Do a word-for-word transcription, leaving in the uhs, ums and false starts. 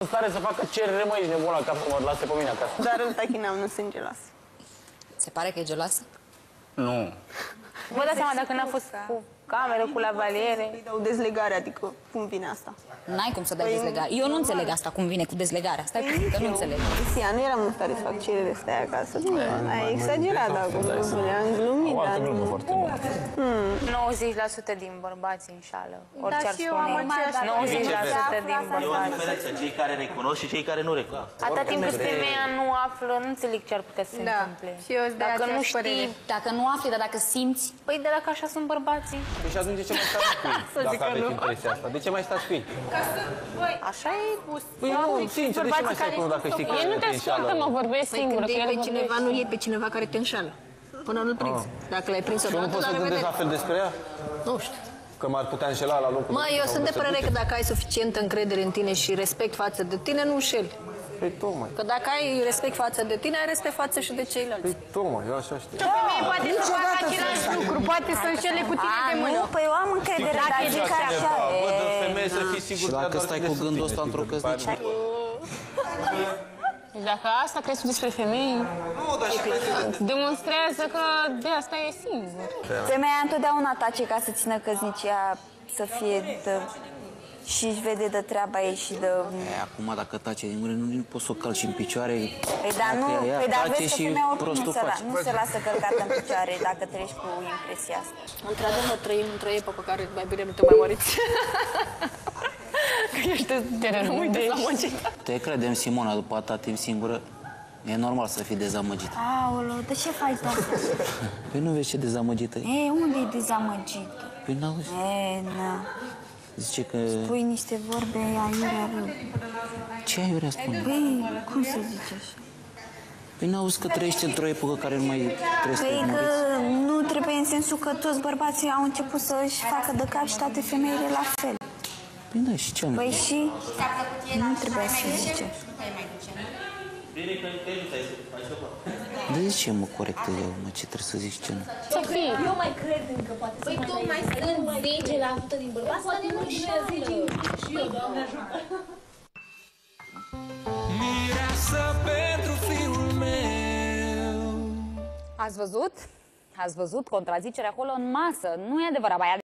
în stare să facă cerere, mă, ești nebun la cap, să mă lase pe mine acasă. Dar îl tachinam, nu sunt geloasă. Se pare că e geloasă? Nu. Vă dați seama dacă n-a fost cu cameră, cu lavaliere? Îi dau dezlegare, adică cum vine asta? N-ai cum să dai dezlegare. Eu nu înțeleg asta, cum vine cu dezlegarea. Stai puțin, că nu înțeleg. Sia, nu eram în stare să fac cerere, stai acasă. Ai exagerat acum, am glumit, O dar altă glumă nu. foarte bună. nouăzeci la sută din bărbați înșală. Orice ar și eu am spune. aceeași nouăzeci la sută din E o bărbați. diferență, cei care recunosc și cei care nu recunosc. Atâta timp cât femeia nu află, nu înțeleg ce ar putea să se Da, întâmple. și eu sunt de Dacă nu aceeași părere. știi, Dacă nu afli, dar dacă simți, păi de dacă așa sunt bărbații. Păi și atunci de ce mai stați cu ei, dacă aveți impresia asta? De ce mai stați cu ei? Așa e. Păi nu, sincer, de ce mai stai cu unul dacă știi că Ei nu te ascultă, mă, vorbesc Păi singură. când iei pe cineva, nu iei pe cineva care te înșală. Până nu-l prinzi. Dacă l-ai prins Și eu nu odată, pot să la gândesc la revedere. fel despre ea? Nu știu. Că m-ar putea înșela la locul... Mă, eu sunt de părere că dacă ai suficientă încredere în tine și respect față de tine, nu înșeli. Păi tocmai. Că dacă ai respect față de tine, ai respect față și de ceilalți. Păi tocmai, eu așa știu. O femeie poate să facă același lucru, poate să înșele cu tine de mână. Nu, păi eu am încredere, dar zic că așa Văd în e. femeie să fii sigur Și că dacă doar stai tine cu să gândul fie, ăsta într-o știi, după aia căsnicie... Dacă asta crezi tu despre femei, demonstrează că de asta e singur. Femeia întotdeauna tace ca să țină căsnicia să fie de... și își vede de treaba ei și de... E, acum, dacă tace din gură, nu, nu poți să o calci în picioare. Păi dar nu, Dacă ea păi dar tace vezi că și femeia oricum prostul nu se, la, face. nu se lasă călcată în picioare dacă treci cu impresia asta. Într-adevăr, trăim într-o epocă care mai bine nu te mai măriți. Că ești dezamăgit. Te credem, Simona, după atâta timp singură, e normal să fii dezamăgită. Aoleu, de ce faci asta? Păi nu vezi ce dezamăgită e? E, unde e dezamăgită? Păi n-auzi? E, na. Zice că... Pui niște vorbe aiurea rău. Ce aiurea spune? Păi, cum să zici așa? Păi n-auzi că trăiești într-o epocă care nu mai trebuie să te Păi măriți? că nu trebuie în sensul că toți bărbații au început să-și facă de cap și toate femeile la fel. Păi da, și ce am? Păi și nu trebuie să zice. De ce mă corectă eu, mă, ce trebuie să zici ce nu? Sofie, Eu mai cred încă, poate să Păi tocmai stând zece la sută din bărbați, poate nu înșeală. Și eu, Doamne ajută. Mireasă pentru fiul meu. ați văzut? Ați văzut contrazicerea acolo în masă. Nu e adevărat,